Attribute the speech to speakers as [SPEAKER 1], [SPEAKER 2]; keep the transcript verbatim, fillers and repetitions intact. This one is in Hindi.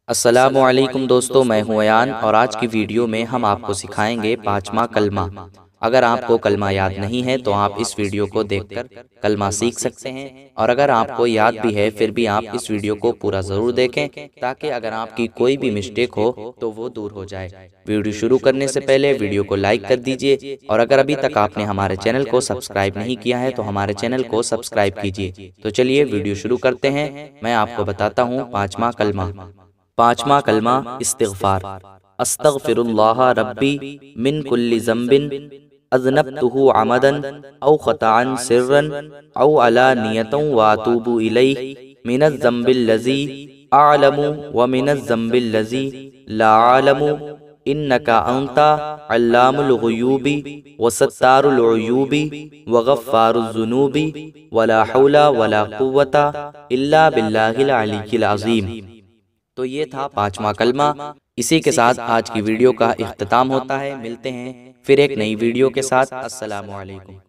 [SPEAKER 1] अस्सलामु अलैकुम दोस्तों, मैं हूं अयान और आज की वीडियो में हम आपको सिखाएंगे पाँचवा कलमा। अगर आपको कलमा याद नहीं है तो आप इस वीडियो को देखकर कलमा सीख सकते हैं, और अगर आपको याद भी है फिर भी आप इस वीडियो को पूरा ज़रूर देखें ताकि अगर आपकी कोई भी मिस्टेक हो तो वो दूर हो जाए। वीडियो शुरू करने से पहले वीडियो को लाइक कर दीजिए, और अगर अभी तक आपने हमारे चैनल को सब्सक्राइब नहीं किया है तो हमारे चैनल को सब्सक्राइब कीजिए। तो चलिए वीडियो शुरू करते हैं। मैं आपको बताता हूँ पाँचवा कलमा। पाँचवा कलमा इस्तिग़फ़ार। अस्तग़फ़िरुल्लाह रब्बी मिन कुल्लि ज़ंबिन अज़नबतुहु अमदन औ ख़ताअन सिर्रन औ अलानियतन व अतूबु इलैहि मिनज़ ज़ंबिल्लज़ी अअलमु व मिनज़ ज़ंबिल्लज़ी ला अअलमु इन्नका अंता अल्लामुल ग़ुयूबी व सत्तारुल उयूबी व गफ़्फ़ारुज़ ज़ुनूबी वला हौला वला क़ुव्वता इल्ला बिल्लाहिल अलीय्यिल अज़ीम। तो ये था पाँचवा कलमा। इसी के साथ आज की वीडियो का इख्तिताम होता है। मिलते हैं फिर एक नई वीडियो के साथ। अस्सलामु अलैकुम।